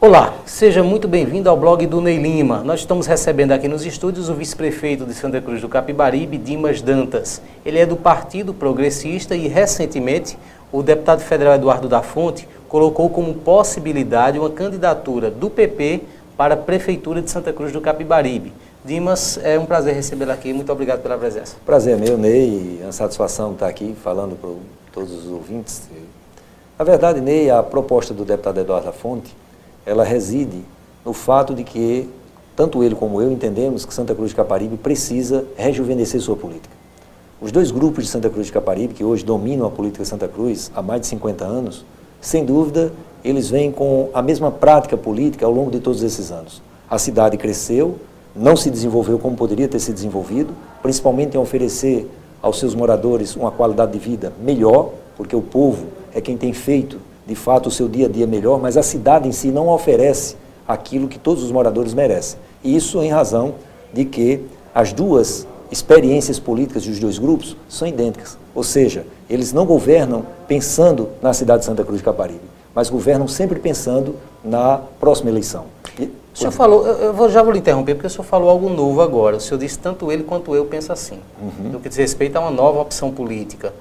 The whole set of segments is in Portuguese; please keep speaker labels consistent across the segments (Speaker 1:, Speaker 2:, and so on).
Speaker 1: Olá, seja muito bem-vindo ao blog do Ney Lima. Nós estamos recebendo aqui nos estúdios o vice-prefeito de Santa Cruz do Capibaribe, Dimas Dantas. Ele é do Partido Progressista e, recentemente, o deputado federal Eduardo da Fonte colocou como possibilidade uma candidatura do PP para a Prefeitura de Santa Cruz do Capibaribe. Dimas, é um prazer recebê-lo aqui. Muito obrigado pela presença.
Speaker 2: Prazer é meu, Ney. É uma satisfação estar aqui falando para todos os ouvintes. Na verdade, Ney, a proposta do deputado Eduardo da Fonte, ela reside no fato de que, tanto ele como eu entendemos que Santa Cruz de Capibaribe precisa rejuvenescer sua política. Os dois grupos de Santa Cruz de Capibaribe, que hoje dominam a política de Santa Cruz há mais de 50 anos, sem dúvida, eles vêm com a mesma prática política ao longo de todos esses anos. A cidade cresceu, não se desenvolveu como poderia ter se desenvolvido, principalmente em oferecer aos seus moradores uma qualidade de vida melhor, porque o povo é quem tem feito, de fato, o seu dia a dia melhor, mas a cidade em si não oferece aquilo que todos os moradores merecem. E isso em razão de que as duas experiências políticas dos dois grupos são idênticas. Ou seja, eles não governam pensando na cidade de Santa Cruz de Capibaribe, mas governam sempre pensando na próxima eleição.
Speaker 1: O senhor falou, já vou lhe interromper, porque o senhor falou algo novo agora. O senhor disse tanto ele quanto eu penso assim. No que diz respeito a uma nova opção política.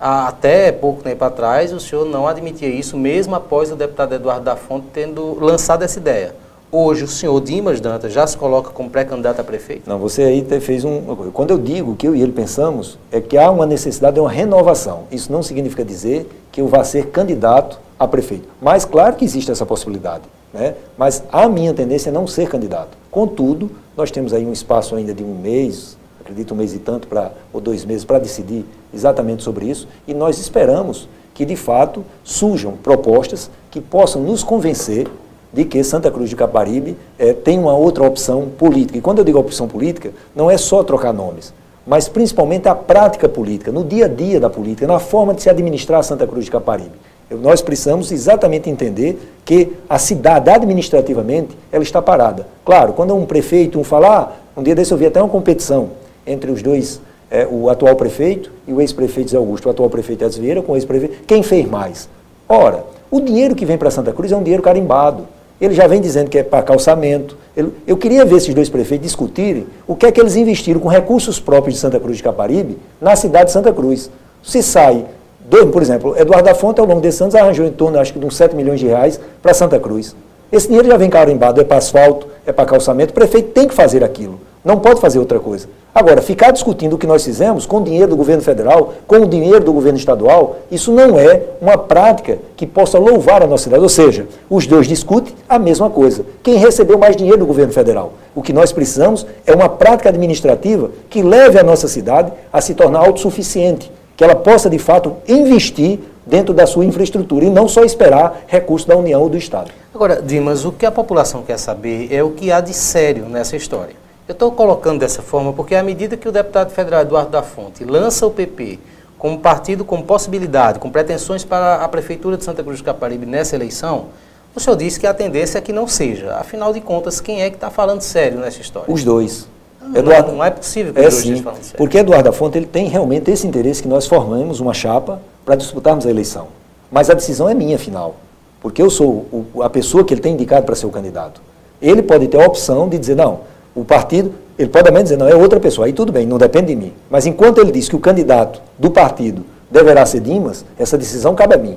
Speaker 1: Até pouco tempo atrás, o senhor não admitia isso, mesmo após o deputado Eduardo da Fonte tendo lançado essa ideia. Hoje, o senhor Dimas Dantas já se coloca como pré-candidato a prefeito?
Speaker 2: Não, você aí fez uma coisa. Quando eu digo que eu e ele pensamos, é que há uma necessidade de uma renovação. Isso não significa dizer que eu vá ser candidato a prefeito. Mas claro que existe essa possibilidade, né? Mas a minha tendência é não ser candidato. Contudo, nós temos aí um espaço ainda de um mês, acredito um mês e tanto, ou 2 meses, para decidir exatamente sobre isso, e nós esperamos que, de fato, surjam propostas que possam nos convencer de que Santa Cruz de Capibaribe tem uma outra opção política. E quando eu digo opção política, não é só trocar nomes, mas principalmente a prática política, no dia a dia da política, na forma de se administrar Santa Cruz de Capibaribe. Nós precisamos exatamente entender que a cidade, administrativamente, ela está parada. Claro, quando um prefeito fala, um dia desse eu vi até uma competição entre os dois, o atual prefeito e o ex-prefeito Zé Augusto, o atual prefeito Edson Vieira com o ex-prefeito, quem fez mais? Ora, o dinheiro que vem para Santa Cruz é um dinheiro carimbado. Ele já vem dizendo que é para calçamento. Eu queria ver esses dois prefeitos discutirem o que é que eles investiram com recursos próprios de Santa Cruz de Capibaribe na cidade de Santa Cruz. Se sai, por exemplo, Eduardo da Fonte, ao longo desses anos, arranjou em torno, acho que, de uns 7 milhões de reais para Santa Cruz. Esse dinheiro já vem carimbado, é para asfalto, é para calçamento. O prefeito tem que fazer aquilo, não pode fazer outra coisa. Agora, ficar discutindo o que nós fizemos com o dinheiro do governo federal, com o dinheiro do governo estadual, isso não é uma prática que possa louvar a nossa cidade. Ou seja, os dois discutem a mesma coisa. Quem recebeu mais dinheiro do governo federal? O que nós precisamos é uma prática administrativa que leve a nossa cidade a se tornar autossuficiente, que ela possa, de fato, investir dentro da sua infraestrutura e não só esperar recursos da União ou do Estado.
Speaker 1: Agora, Dimas, o que a população quer saber é o que há de sério nessa história. Eu estou colocando dessa forma porque, à medida que o deputado federal Eduardo da Fonte lança o PP como partido com possibilidade, com pretensões para a Prefeitura de Santa Cruz do Capibaribe nessa eleição, o senhor disse que a tendência é que não seja. Afinal de contas, quem é que está falando sério nessa história?
Speaker 2: Os dois.
Speaker 1: Não é possível que os dois estejam falando sério.
Speaker 2: Porque Eduardo da Fonte ele tem realmente esse interesse que nós formemos uma chapa para disputarmos a eleição. Mas a decisão é minha, afinal. Porque eu sou a pessoa que ele tem indicado para ser o candidato. Ele pode ter a opção de dizer, não, o partido, ele pode também dizer, não, é outra pessoa. Aí tudo bem, não depende de mim. Mas enquanto ele diz que o candidato do partido deverá ser Dimas, essa decisão cabe a mim.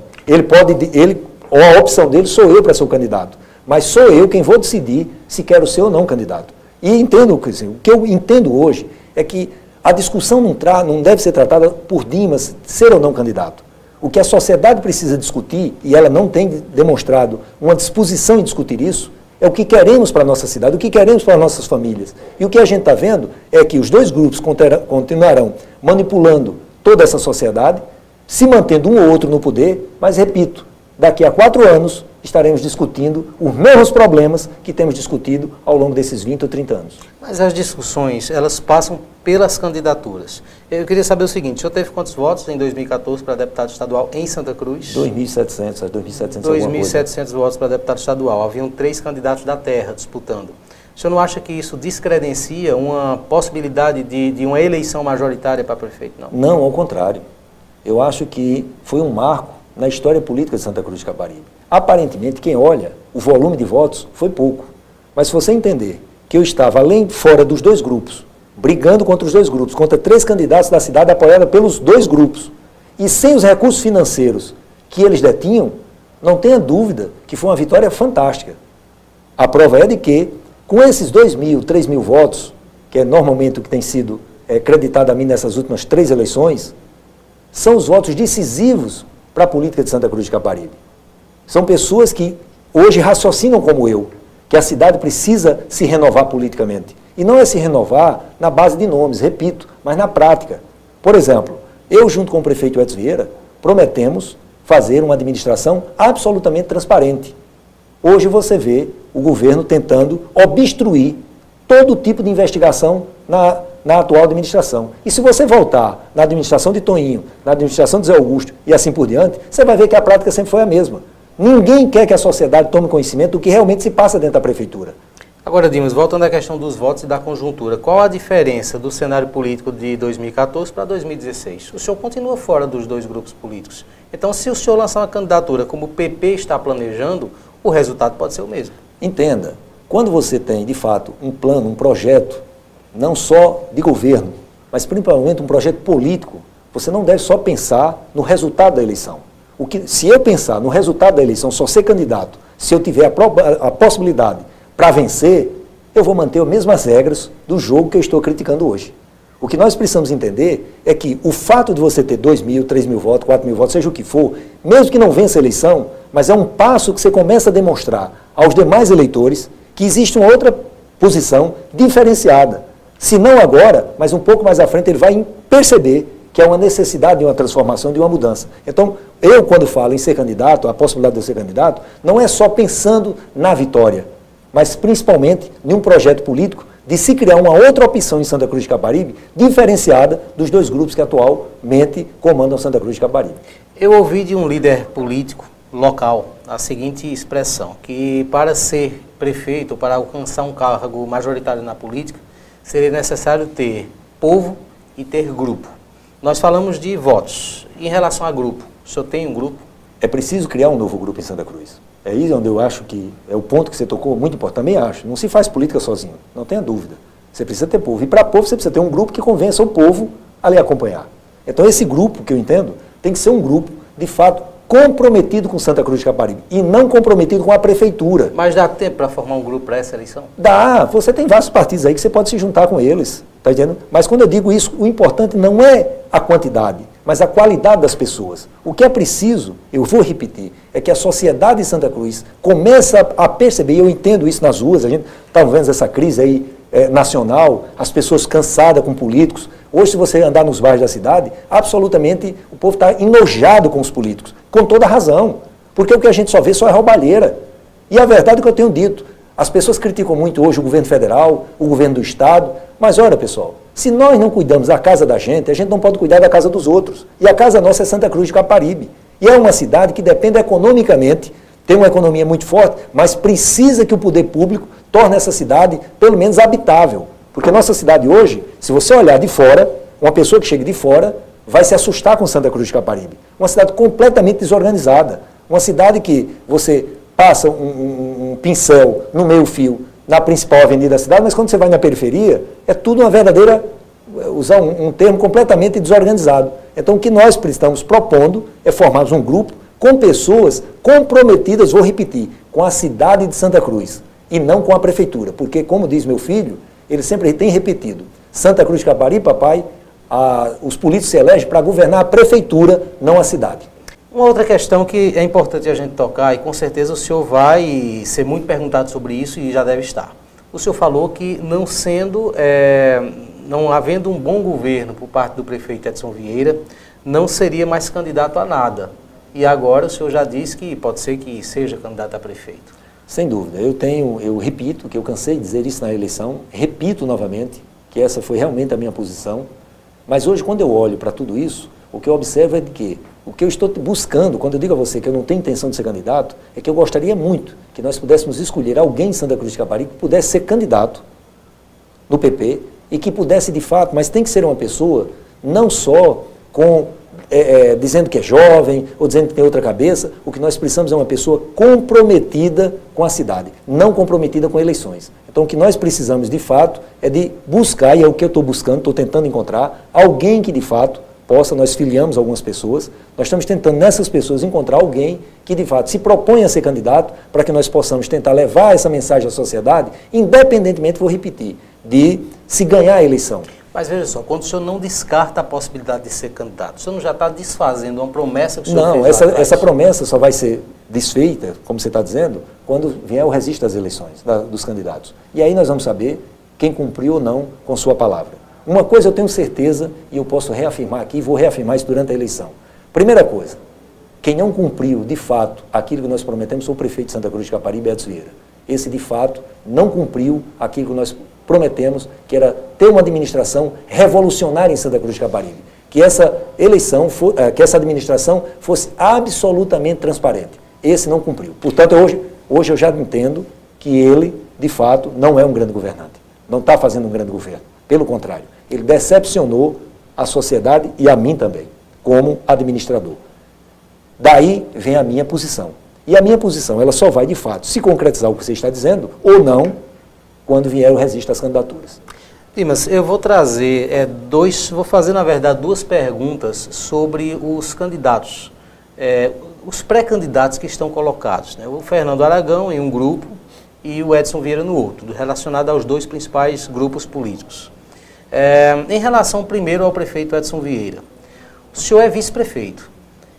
Speaker 2: Ou a opção dele sou eu para ser o candidato. Mas sou eu quem vou decidir se quero ser ou não candidato. E entendo, o que eu entendo hoje é que a discussão não deve ser tratada por Dimas ser ou não candidato. O que a sociedade precisa discutir, e ela não tem demonstrado uma disposição em discutir isso, é o que queremos para a nossa cidade, o que queremos para as nossas famílias. E o que a gente está vendo é que os dois grupos continuarão manipulando toda essa sociedade, se mantendo um ou outro no poder, mas, repito, daqui a 4 anos estaremos discutindo os mesmos problemas que temos discutido ao longo desses 20 ou 30 anos.
Speaker 1: Mas as discussões, elas passam pelas candidaturas. Eu queria saber o seguinte, o senhor teve quantos votos em 2014 para deputado estadual em Santa Cruz?
Speaker 2: 2.700,
Speaker 1: 2.700 votos para deputado estadual. Haviam 3 candidatos da terra disputando. O senhor não acha que isso descredencia uma possibilidade de uma eleição majoritária para prefeito, não?
Speaker 2: Não, ao contrário. Eu acho que foi um marco na história política de Santa Cruz de Caparibe. Aparentemente, quem olha, o volume de votos foi pouco. Mas se você entender que eu estava além fora dos dois grupos, brigando contra os dois grupos, contra 3 candidatos da cidade apoiada pelos 2 grupos, e sem os recursos financeiros que eles detinham, não tenha dúvida que foi uma vitória fantástica. A prova é de que, com esses 2.000, 3.000 votos, que é normalmente o que tem sido creditado a mim nessas últimas 3 eleições, são os votos decisivos para a política de Santa Cruz de Caparibe. São pessoas que hoje raciocinam como eu, que a cidade precisa se renovar politicamente. E não é se renovar na base de nomes, repito, mas na prática. Por exemplo, eu junto com o prefeito Edson Vieira, prometemos fazer uma administração absolutamente transparente. Hoje você vê o governo tentando obstruir todo tipo de investigação na atual administração. E se você voltar na administração de Toninho, na administração de Zé Augusto e assim por diante, você vai ver que a prática sempre foi a mesma. Ninguém quer que a sociedade tome conhecimento do que realmente se passa dentro da prefeitura.
Speaker 1: Agora, Dimas, voltando à questão dos votos e da conjuntura, qual a diferença do cenário político de 2014 para 2016? O senhor continua fora dos 2 grupos políticos. Então, se o senhor lançar uma candidatura como o PP está planejando, o resultado pode ser o mesmo.
Speaker 2: Entenda, quando você tem, de fato, um plano, um projeto, não só de governo, mas principalmente um projeto político, você não deve só pensar no resultado da eleição. Se eu pensar no resultado da eleição, só ser candidato, se eu tiver a possibilidade para vencer, eu vou manter as mesmas regras do jogo que eu estou criticando hoje. O que nós precisamos entender é que o fato de você ter 2.000, 3.000 votos, 4.000 votos, seja o que for, mesmo que não vença a eleição, mas é um passo que você começa a demonstrar aos demais eleitores que existe uma outra posição diferenciada. Se não agora, mas um pouco mais à frente, ele vai perceber que é uma necessidade de uma transformação, de uma mudança. Então, eu quando falo em ser candidato, a possibilidade de eu ser candidato, não é só pensando na vitória, mas principalmente em um projeto político de se criar uma outra opção em Santa Cruz de Caparibe, diferenciada dos 2 grupos que atualmente comandam Santa Cruz de Caparibe.
Speaker 1: Eu ouvi de um líder político local a seguinte expressão, que para ser prefeito, para alcançar um cargo majoritário na política, seria necessário ter povo e ter grupo. Nós falamos de votos. Em relação a grupo, o senhor tem um grupo?
Speaker 2: É preciso criar um novo grupo em Santa Cruz. É aí onde eu acho que é o ponto que você tocou, muito importante. Também acho. Não se faz política sozinho, não tenha dúvida. Você precisa ter povo. E para povo você precisa ter um grupo que convença o povo a lhe acompanhar. Então esse grupo, que eu entendo, tem que ser um grupo, de fato, comprometido com Santa Cruz de Caparibe e não comprometido com a prefeitura.
Speaker 1: Mas dá tempo para formar um grupo para essa eleição?
Speaker 2: Dá. Você tem vários partidos aí que você pode se juntar com eles. Tá entendendo? Mas quando eu digo isso, o importante não é a quantidade, mas a qualidade das pessoas. O que é preciso, eu vou repetir, é que a sociedade de Santa Cruz comece a perceber, e eu entendo isso nas ruas, a gente está vendo essa crise aí nacional, as pessoas cansadas com políticos. Hoje, se você andar nos bairros da cidade, absolutamente o povo está enojado com os políticos, com toda razão, porque o que a gente só vê só é roubalheira. E a verdade é que eu tenho dito, as pessoas criticam muito hoje o governo federal, o governo do estado, mas olha, pessoal, se nós não cuidamos da casa da gente, a gente não pode cuidar da casa dos outros. E a casa nossa é Santa Cruz de Caparibe. E é uma cidade que depende economicamente, tem uma economia muito forte, mas precisa que o poder público torne essa cidade, pelo menos, habitável. Porque nossa cidade hoje, se você olhar de fora, uma pessoa que chega de fora vai se assustar com Santa Cruz de Caparibe. Uma cidade completamente desorganizada. Uma cidade que você passa um pincel no meio-fio na principal avenida da cidade, mas quando você vai na periferia, é tudo uma verdadeira, usar um termo completamente desorganizado. Então, o que nós estamos propondo é formarmos um grupo com pessoas comprometidas, vou repetir, com a cidade de Santa Cruz e não com a prefeitura. Porque, como diz meu filho, ele sempre tem repetido, Santa Cruz de Caparibe, papai, os políticos se elegem para governar a prefeitura, não a cidade.
Speaker 1: Uma outra questão que é importante a gente tocar, e com certeza o senhor vai ser muito perguntado sobre isso e já deve estar. O senhor falou que não havendo um bom governo por parte do prefeito Edson Vieira, não seria mais candidato a nada. E agora o senhor já disse que pode ser que seja candidato a prefeito. Sem dúvida.
Speaker 2: Eu repito, que eu cansei de dizer isso na eleição, repito novamente, que essa foi realmente a minha posição, mas hoje quando eu olho para tudo isso, o que eu observo é de que o que eu estou buscando, quando eu digo a você que eu não tenho intenção de ser candidato, é que eu gostaria muito que nós pudéssemos escolher alguém em Santa Cruz de Caparibe que pudesse ser candidato no PP e que pudesse de fato, mas tem que ser uma pessoa não só com dizendo que é jovem ou dizendo que tem outra cabeça. O que nós precisamos é uma pessoa comprometida com a cidade, não comprometida com eleições. Então o que nós precisamos de fato é de buscar, e é o que eu estou buscando, estou tentando encontrar, alguém que de fato possa, nós filiamos algumas pessoas, nós estamos tentando nessas pessoas encontrar alguém que de fato se propõe a ser candidato para que nós possamos tentar levar essa mensagem à sociedade, independentemente, vou repetir, de se ganhar a eleição.
Speaker 1: Mas veja só, quando o senhor não descarta a possibilidade de ser candidato, o senhor não já está desfazendo uma promessa que o senhor fez?
Speaker 2: Não, essa promessa só vai ser desfeita, como você está dizendo, quando vier o registro das eleições, dos candidatos. E aí nós vamos saber quem cumpriu ou não com sua palavra. Uma coisa eu tenho certeza, e eu posso reafirmar aqui, vou reafirmar isso durante a eleição. Primeira coisa, quem não cumpriu, de fato, aquilo que nós prometemos foi o prefeito de Santa Cruz de Caparibe, Edson Vieira. Esse, de fato, não cumpriu aquilo que nós prometemos, que era ter uma administração revolucionária em Santa Cruz de Caparibe. Que essa eleição, que essa administração fosse absolutamente transparente. Esse não cumpriu. Portanto, hoje eu já entendo que ele, de fato, não é um grande governante. Não está fazendo um grande governo. Pelo contrário, ele decepcionou a sociedade e a mim também, como administrador. Daí vem a minha posição. E a minha posição, ela só vai, de fato, se concretizar o que você está dizendo, ou não, quando vier o registro das candidaturas.
Speaker 1: Dimas, eu vou trazer vou fazer, na verdade, duas perguntas sobre os candidatos, os pré-candidatos que estão colocados, né? O Fernando Aragão em um grupo e o Edson Vieira no outro, relacionado aos dois principais grupos políticos. Em relação primeiro ao prefeito Edson Vieira, o senhor é vice-prefeito.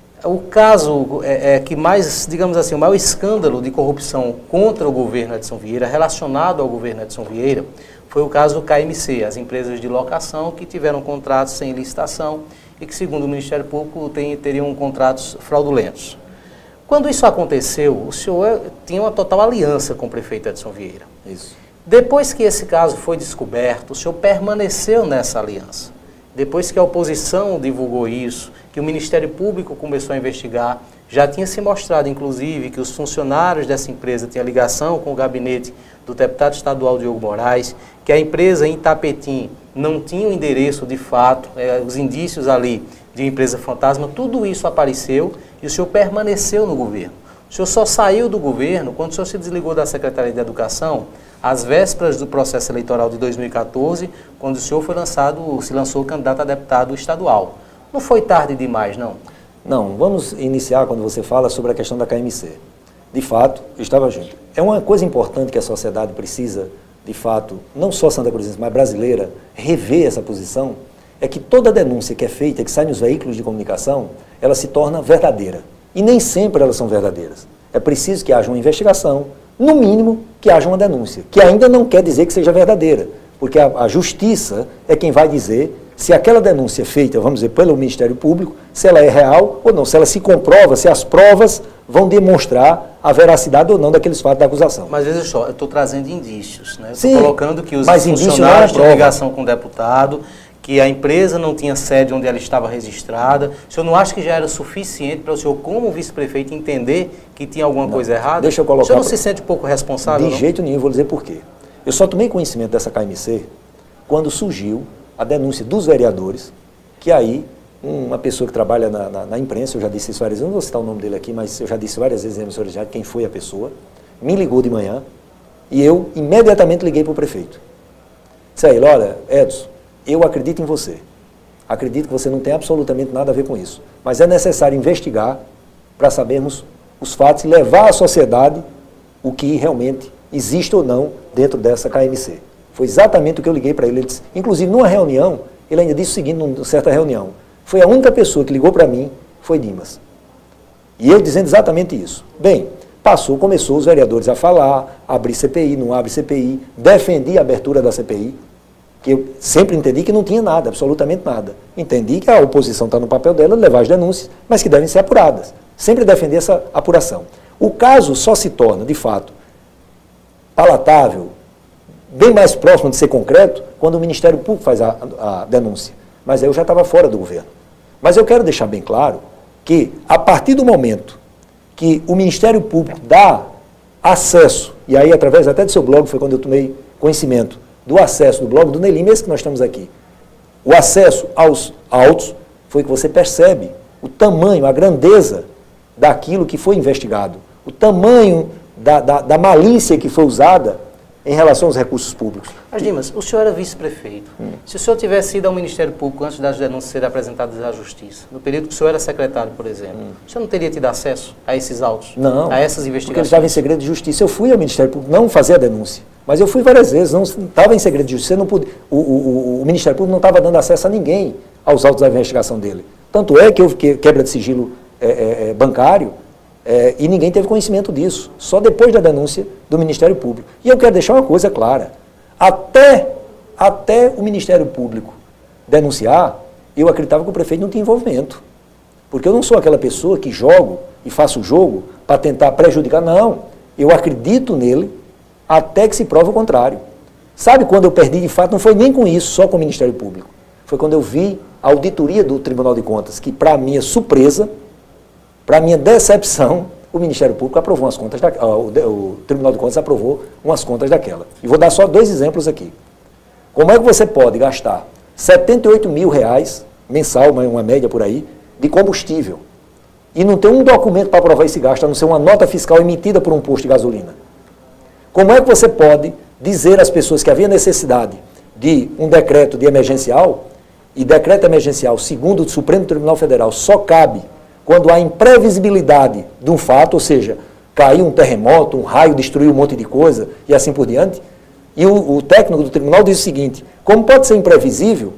Speaker 1: O caso que mais, digamos assim, o maior escândalo de corrupção contra o governo Edson Vieira, relacionado ao governo Edson Vieira, foi o caso do KMC, as empresas de locação que tiveram contratos sem licitação e que, segundo o Ministério Público, teriam contratos fraudulentos. Quando isso aconteceu, o senhor tinha uma total aliança com o prefeito Edson Vieira.
Speaker 2: Isso.
Speaker 1: Depois que esse caso foi descoberto, o senhor permaneceu nessa aliança. Depois que a oposição divulgou isso, que o Ministério Público começou a investigar, já tinha se mostrado, inclusive, que os funcionários dessa empresa tinham ligação com o gabinete do deputado estadual Diogo Moraes, que a empresa em Itapetim não tinha o endereço de fato, os indícios ali de empresa fantasma, tudo isso apareceu e o senhor permaneceu no governo. O senhor só saiu do governo quando o senhor se desligou da Secretaria de Educação, às vésperas do processo eleitoral de 2014, quando o senhor se lançou candidato a deputado estadual. Não foi tarde demais, não?
Speaker 2: Não, vamos iniciar quando você fala sobre a questão da KMC. De fato, eu estava junto. É uma coisa importante que a sociedade precisa, de fato, não só Santa Cruzense, mas brasileira, rever essa posição, é que toda denúncia que é feita, que sai nos veículos de comunicação, ela se torna verdadeira. E nem sempre elas são verdadeiras. É preciso que haja uma investigação, no mínimo que haja uma denúncia, que ainda não quer dizer que seja verdadeira, porque a justiça é quem vai dizer se aquela denúncia feita, vamos dizer, pelo Ministério Público, se ela é real ou não, se ela se comprova, se as provas vão demonstrar a veracidade ou não daqueles fatos da acusação.
Speaker 1: Mas veja só, eu estou trazendo indícios, né?
Speaker 2: Sim,
Speaker 1: estou colocando que os funcionários tinham ligação com o deputado, que a empresa não tinha sede onde ela estava registrada. O senhor não acha que já era suficiente para o senhor, como vice-prefeito, entender que tinha alguma coisa errada?
Speaker 2: Deixa eu colocar.
Speaker 1: O senhor não se sente um pouco responsável?
Speaker 2: De jeito nenhum, vou dizer por quê. Eu só tomei conhecimento dessa KMC quando surgiu a denúncia dos vereadores, que aí uma pessoa que trabalha na imprensa, eu já disse isso várias vezes, não vou citar o nome dele aqui, mas eu já disse várias vezes na emissora já quem foi a pessoa, me ligou de manhã e eu imediatamente liguei para o prefeito. Disse a ele, olha, Edson, eu acredito em você. Acredito que você não tem absolutamente nada a ver com isso. Mas é necessário investigar para sabermos os fatos e levar à sociedade o que realmente existe ou não dentro dessa KMC. Foi exatamente o que eu liguei para ele. Ele disse, inclusive, numa reunião, ele ainda disse o seguinte, numa certa reunião, foi a única pessoa que ligou para mim, foi Dimas. E ele dizendo exatamente isso. Bem, começou os vereadores a falar, abrir CPI, não abre CPI, defendi a abertura da CPI, que eu sempre entendi que não tinha nada, absolutamente nada. Entendi que a oposição está no papel dela de levar as denúncias, mas que devem ser apuradas. Sempre defendi essa apuração. O caso só se torna, de fato, palatável, bem mais próximo de ser concreto, quando o Ministério Público faz a denúncia. Mas aí eu já estava fora do governo. Mas eu quero deixar bem claro que, a partir do momento que o Ministério Público dá acesso, e aí através até do seu blog foi quando eu tomei conhecimento do acesso do blog do Ney Lima, esse que nós estamos aqui, o acesso aos autos, foi que você percebe o tamanho, a grandeza daquilo que foi investigado, o tamanho da malícia que foi usada em relação aos recursos públicos.
Speaker 1: Mas, Dimas, o senhor era vice-prefeito. Se o senhor tivesse ido ao Ministério Público antes das denúncias serem apresentadas à Justiça, no período que o senhor era secretário, por exemplo, o senhor não teria tido acesso a esses autos?
Speaker 2: Não,
Speaker 1: a essas
Speaker 2: porque ele
Speaker 1: investigações?
Speaker 2: estava em segredo de justiça. Eu fui ao Ministério Público, não fazer a denúncia, mas eu fui várias vezes, não estava em segredo de justiça, não pude, o Ministério Público não estava dando acesso a ninguém aos autos da investigação dele. Tanto é que houve quebra de sigilo bancário, e ninguém teve conhecimento disso, só depois da denúncia do Ministério Público. E eu quero deixar uma coisa clara, até o Ministério Público denunciar, eu acreditava que o prefeito não tinha envolvimento, porque eu não sou aquela pessoa que jogo e faço o jogo para tentar prejudicar, não, eu acredito nele até que se prove o contrário. Sabe quando eu perdi de fato? Não foi nem com isso, só com o Ministério Público, foi quando eu vi a auditoria do Tribunal de Contas, que para minha surpresa, para minha decepção, o Ministério Público aprovou umas contas, o Tribunal de Contas aprovou umas contas daquela. E vou dar só 2 exemplos aqui. Como é que você pode gastar R$78 mil mensal, uma média por aí, de combustível, e não ter um documento para provar esse gasto, a não ser uma nota fiscal emitida por um posto de gasolina? Como é que você pode dizer às pessoas que havia necessidade de um decreto de emergencial, e decreto emergencial, segundo o Supremo Tribunal Federal, só cabe quando há imprevisibilidade de um fato, ou seja, caiu um terremoto, um raio destruiu um monte de coisa e assim por diante, e o técnico do tribunal diz o seguinte: como pode ser imprevisível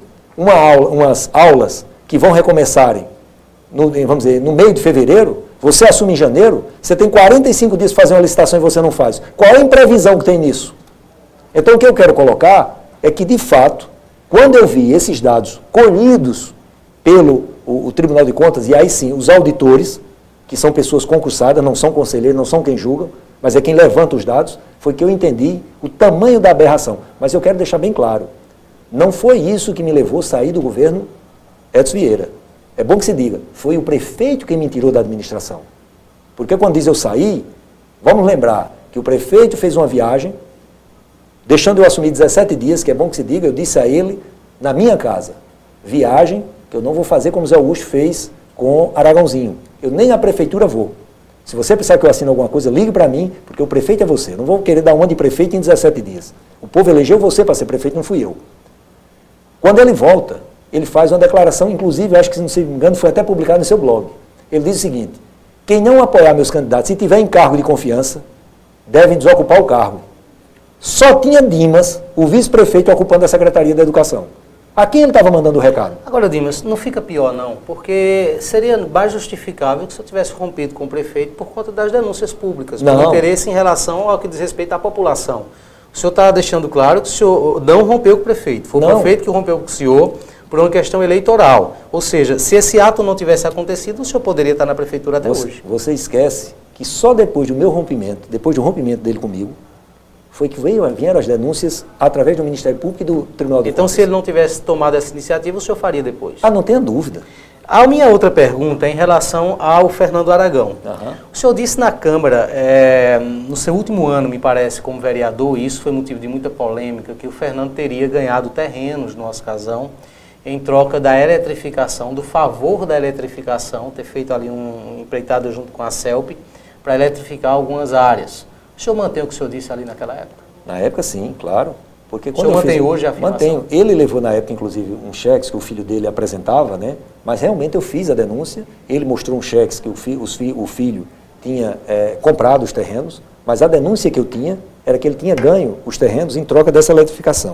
Speaker 2: umas aulas que vão recomeçarem vamos dizer, no meio de fevereiro, você assume em janeiro, você tem 45 dias para fazer uma licitação e você não faz. Qual é a imprevisão que tem nisso? Então o que eu quero colocar é que, de fato, quando eu vi esses dados colhidos pelo o Tribunal de Contas, e aí sim, os auditores, que são pessoas concursadas, não são conselheiros, não são quem julgam, mas é quem levanta os dados, foi que eu entendi o tamanho da aberração. Mas eu quero deixar bem claro, não foi isso que me levou a sair do governo Edson Vieira. É bom que se diga, foi o prefeito que me tirou da administração. Porque quando diz eu saí, vamos lembrar que o prefeito fez uma viagem, deixando eu assumir 17 dias, que é bom que se diga, eu disse a ele, na minha casa, viagem que eu não vou fazer como Zé Augusto fez com Aragãozinho. Eu nem à prefeitura vou. Se você pensar que eu assino alguma coisa, ligue para mim, porque o prefeito é você. Eu não vou querer dar uma de prefeito em 17 dias. O povo elegeu você para ser prefeito, não fui eu. Quando ele volta, ele faz uma declaração, inclusive, acho que, se não me engano, foi até publicado no seu blog. Ele diz o seguinte: quem não apoiar meus candidatos, se tiver em cargo de confiança, devem desocupar o cargo. Só tinha Dimas, o vice-prefeito, ocupando a Secretaria da Educação. A quem ele estava mandando o recado?
Speaker 1: Agora, Dimas, não fica pior não, porque seria mais justificável que se eu tivesse rompido com o prefeito por conta das denúncias públicas, por interesse em relação ao que diz respeito à população. O senhor está deixando claro que o senhor não rompeu com o prefeito, foi o prefeito que rompeu com o senhor por uma questão eleitoral. Ou seja, se esse ato não tivesse acontecido, o senhor poderia estar na prefeitura até hoje.
Speaker 2: Você esquece que só depois do meu rompimento, depois do rompimento dele comigo, foi que vieram as denúncias através do Ministério Público e do Tribunal de Contas.
Speaker 1: Então, se ele não tivesse tomado essa iniciativa, o senhor faria depois?
Speaker 2: Ah, não tenha dúvida.
Speaker 1: A minha outra pergunta é em relação ao Fernando Aragão. O senhor disse na Câmara, no seu último ano, me parece, como vereador, e isso foi motivo de muita polêmica, que o Fernando teria ganhado terrenos no nosso casão, em troca da eletrificação, do favor da eletrificação, ter feito ali um empreitado junto com a CELP, para eletrificar algumas áreas. O senhor mantém o que o senhor disse ali naquela época?
Speaker 2: Na época, sim, claro. Porque
Speaker 1: quando o senhor mantém hoje a afirmação?
Speaker 2: Mantenho. Ele levou na época, inclusive, um cheque que o filho dele apresentava, né? Mas realmente eu fiz a denúncia. Ele mostrou um cheque que o filho tinha comprado os terrenos, mas a denúncia que eu tinha era que ele tinha ganho os terrenos em troca dessa eletrificação.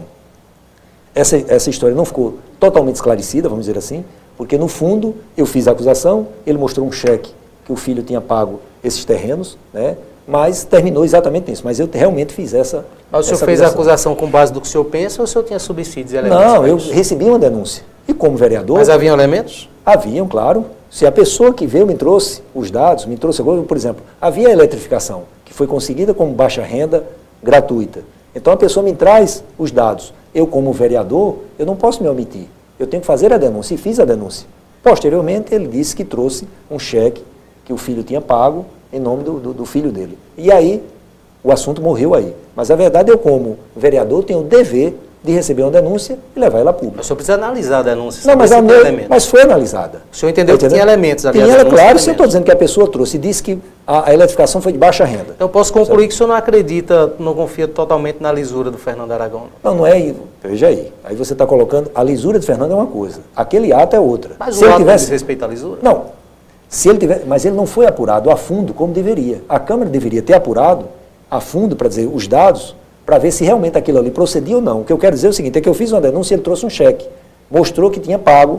Speaker 2: Essa história não ficou totalmente esclarecida, vamos dizer assim, porque no fundo eu fiz a acusação, ele mostrou um cheque que o filho tinha pago esses terrenos, né? Mas terminou exatamente nisso. Mas eu realmente fiz essa
Speaker 1: Mas o senhor fez a acusação com base do que o senhor pensa ou o senhor tinha subsídios e elementos?
Speaker 2: Não, eu recebi uma denúncia. E como vereador...
Speaker 1: Mas haviam elementos?
Speaker 2: Haviam, claro. Se a pessoa que veio me trouxe os dados, me trouxe agora, por exemplo, havia eletrificação, que foi conseguida como baixa renda gratuita. Então a pessoa me traz os dados. Eu, como vereador, eu não posso me omitir. Eu tenho que fazer a denúncia e fiz a denúncia. Posteriormente, ele disse que trouxe um cheque que o filho tinha pago em nome do filho dele. E aí, o assunto morreu aí. Mas a verdade, eu como vereador tenho o dever de receber uma denúncia e levar ela a público.
Speaker 1: O senhor precisa analisar a denúncia.
Speaker 2: Não, mas foi analisada.
Speaker 1: O senhor entendeu que tinha elementos ali?
Speaker 2: Tinha, claro, se eu estou dizendo que a pessoa trouxe e disse que a eletrificação foi de baixa renda.
Speaker 1: Então eu posso concluir certo? Que o senhor não acredita, não confia totalmente na lisura do Fernando Aragão?
Speaker 2: Não é. Veja aí. Aí você está colocando, a lisura de Fernando é uma coisa, aquele ato é outra.
Speaker 1: Mas o ato diz respeito à lisura?
Speaker 2: Não. Se ele tivesse, mas ele não foi apurado a fundo como deveria. A Câmara deveria ter apurado a fundo, para dizer, os dados, para ver se realmente aquilo ali procedia ou não. O que eu quero dizer é o seguinte, é que eu fiz uma denúncia e ele trouxe um cheque. Mostrou que tinha pago,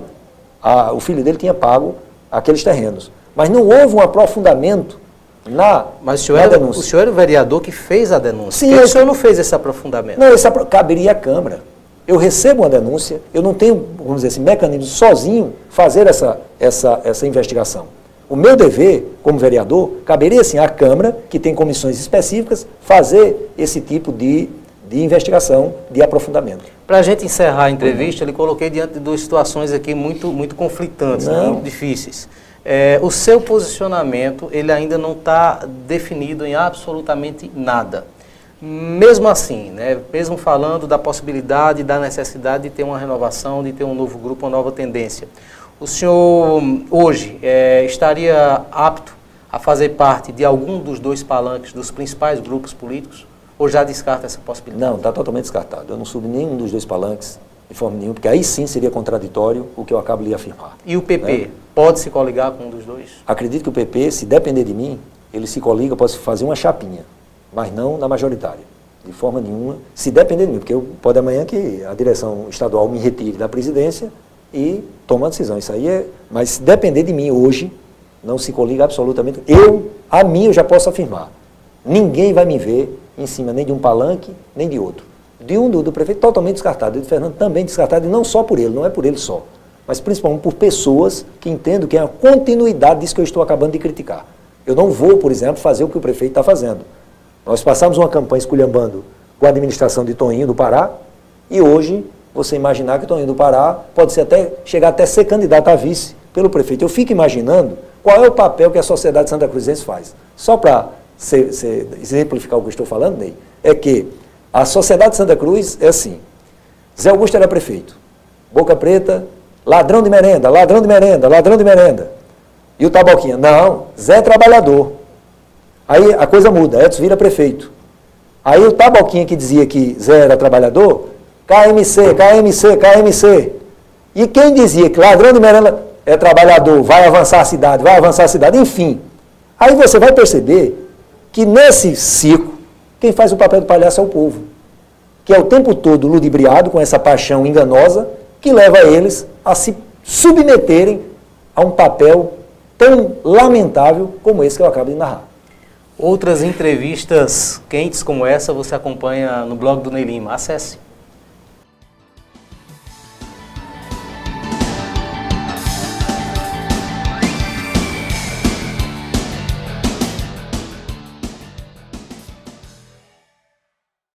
Speaker 2: o filho dele tinha pago aqueles terrenos. Mas não houve um aprofundamento na denúncia.
Speaker 1: O senhor era o vereador que fez a denúncia.
Speaker 2: Sim,
Speaker 1: por que o senhor não fez esse aprofundamento?
Speaker 2: Não, caberia à Câmara. Eu recebo uma denúncia, eu não tenho, vamos dizer assim, mecanismo sozinho fazer essa investigação. O meu dever, como vereador, caberia sim à Câmara, que tem comissões específicas, fazer esse tipo de investigação, de aprofundamento.
Speaker 1: Para a gente encerrar a entrevista, eu lhe coloquei diante de duas situações aqui muito conflitantes, muito difíceis. O seu posicionamento, ele ainda não está definido em absolutamente nada. Mesmo assim, né, mesmo falando da possibilidade, da necessidade de ter uma renovação, de ter um novo grupo, uma nova tendência, o senhor hoje estaria apto a fazer parte de algum dos dois palanques dos principais grupos políticos? Ou já descarta essa possibilidade?
Speaker 2: Não, está totalmente descartado. Eu não subo nenhum dos dois palanques de forma nenhuma, porque aí sim seria contraditório o que eu acabo de afirmar.
Speaker 1: E o PP pode se coligar com um dos dois?
Speaker 2: Acredito que o PP, se depender de mim, ele se coliga, pode fazer uma chapinha, mas não na majoritária, de forma nenhuma, se depender de mim, porque pode amanhã que a direção estadual me retire da presidência e tome uma decisão. Isso aí mas se depender de mim hoje, não se coliga absolutamente. A mim eu já posso afirmar, ninguém vai me ver em cima nem de um palanque, nem de outro. De um do prefeito totalmente descartado, e do Fernando também descartado, e não só por ele, não é por ele só, mas principalmente por pessoas que entendem que é a continuidade disso que eu estou acabando de criticar. Eu não vou, por exemplo, fazer o que o prefeito está fazendo. Nós passamos uma campanha esculhambando com a administração de Toninho do Pará, e hoje você imaginar que Toninho do Pará pode chegar até ser candidato a vice pelo prefeito. Eu fico imaginando qual é o papel que a sociedade santa cruzense faz. Só para exemplificar o que eu estou falando, Ney, é que a sociedade de Santa Cruz é assim. Zé Augusto era prefeito. Boca Preta, ladrão de merenda, ladrão de merenda, ladrão de merenda. E o Taboquinha, não, Zé é trabalhador. Aí a coisa muda, Edson vira prefeito. Aí o Taboquinha que dizia que Zé era trabalhador, KMC, KMC, KMC. E quem dizia que ladrão de merenda é trabalhador, vai avançar a cidade, enfim. Aí você vai perceber que nesse circo, quem faz o papel do palhaço é o povo, que é o tempo todo ludibriado com essa paixão enganosa, que leva eles a se submeterem a um papel tão lamentável como esse que eu acabo de narrar.
Speaker 1: Outras entrevistas quentes como essa você acompanha no blog do Ney Lima. Acesse.